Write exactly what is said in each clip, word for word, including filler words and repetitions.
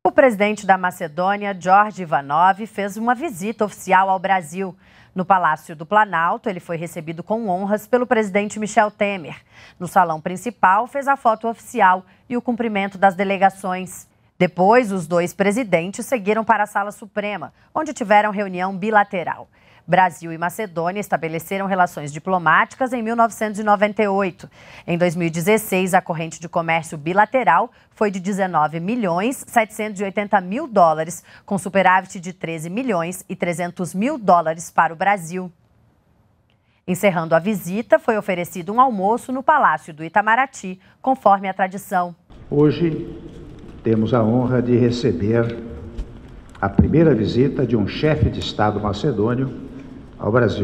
O presidente da Macedônia, George Ivanov, fez uma visita oficial ao Brasil. No Palácio do Planalto, ele foi recebido com honras pelo presidente Michel Temer. No salão principal, fez a foto oficial e o cumprimento das delegações. Depois, os dois presidentes seguiram para a Sala Suprema, onde tiveram reunião bilateral. Brasil e Macedônia estabeleceram relações diplomáticas em mil novecentos e noventa e oito. Em dois mil e dezesseis, a corrente de comércio bilateral foi de dezenove milhões setecentos e oitenta mil dólares, com superávit de treze milhões e trezentos mil dólares para o Brasil. Encerrando a visita, foi oferecido um almoço no Palácio do Itamaraty, conforme a tradição. Hoje temos a honra de receber a primeira visita de um chefe de Estado macedônio ao Brasil.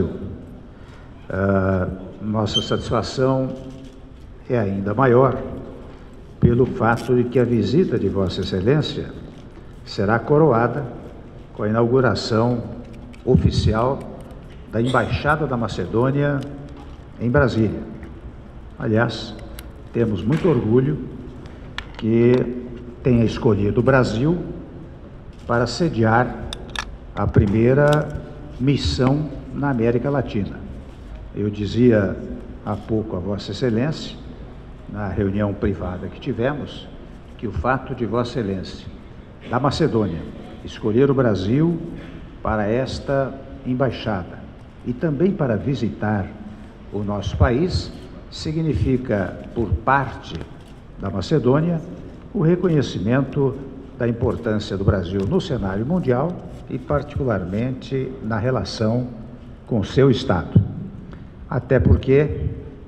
Uh, nossa satisfação é ainda maior pelo fato de que a visita de Vossa Excelência será coroada com a inauguração oficial da Embaixada da Macedônia em Brasília. Aliás, temos muito orgulho que tenha escolhido o Brasil para sediar a primeira missão na América Latina. Eu dizia há pouco a Vossa Excelência, na reunião privada que tivemos, que o fato de Vossa Excelência da Macedônia escolher o Brasil para esta embaixada e também para visitar o nosso país significa, por parte da Macedônia, o reconhecimento da importância do Brasil no cenário mundial e particularmente na relação com seu Estado. Até porque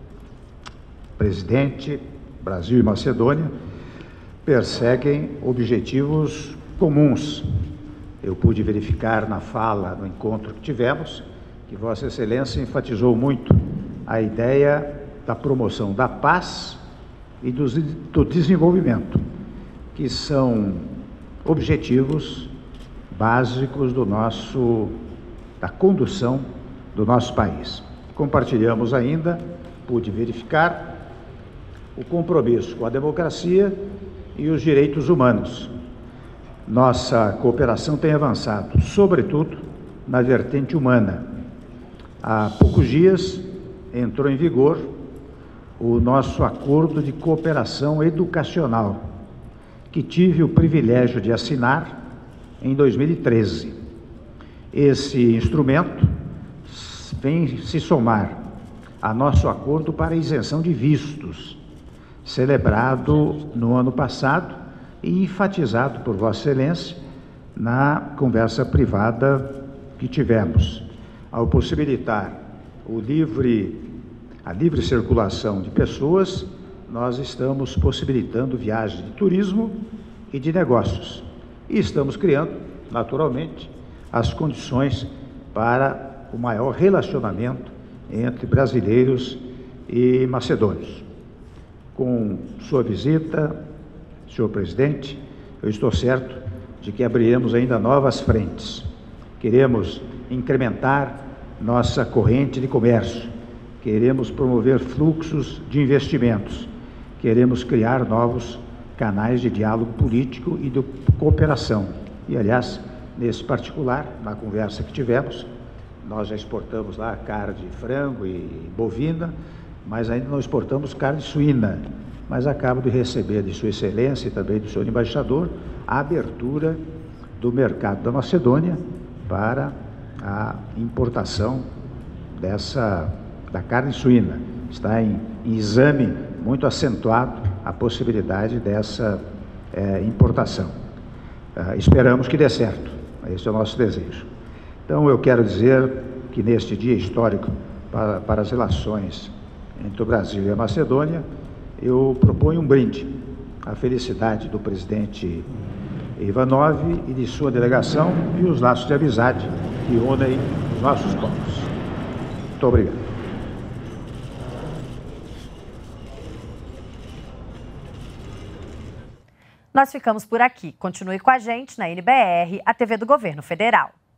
presidente, Brasil e Macedônia perseguem objetivos comuns. Eu pude verificar na fala, no encontro que tivemos, que Vossa Excelência enfatizou muito a ideia da promoção da paz e do, do desenvolvimento, que são objetivos básicos do nosso, da condução do nosso país. Compartilhamos ainda, pude verificar, o compromisso com a democracia e os direitos humanos. Nossa cooperação tem avançado, sobretudo na vertente humana. Há poucos dias entrou em vigor o nosso acordo de cooperação educacional, que tive o privilégio de assinar em dois mil e treze. Esse instrumento vem se somar a nosso acordo para isenção de vistos, celebrado no ano passado e enfatizado por Vossa Excelência na conversa privada que tivemos. Ao possibilitar o livre, a livre circulação de pessoas, nós estamos possibilitando viagens de turismo e de negócios. E estamos criando, naturalmente, as condições para o maior relacionamento entre brasileiros e macedônios. Com sua visita, senhor presidente, eu estou certo de que abriremos ainda novas frentes. Queremos incrementar nossa corrente de comércio, queremos promover fluxos de investimentos, queremos criar novos canais de diálogo político e de cooperação. E, aliás, nesse particular, na conversa que tivemos, nós já exportamos lá carne de frango e bovina, mas ainda não exportamos carne suína. Mas acabo de receber de Sua Excelência e também do senhor embaixador a abertura do mercado da Macedônia para a importação dessa, da carne suína. Está em, em exame muito acentuado a possibilidade dessa é, importação. Ah, esperamos que dê certo, esse é o nosso desejo. Então, eu quero dizer que neste dia histórico para, para as relações entre o Brasil e a Macedônia, eu proponho um brinde à felicidade do presidente Ivanov e de sua delegação e os laços de amizade que unem os nossos povos. Muito obrigado. Nós ficamos por aqui. Continue com a gente na N B R, a T V do Governo Federal.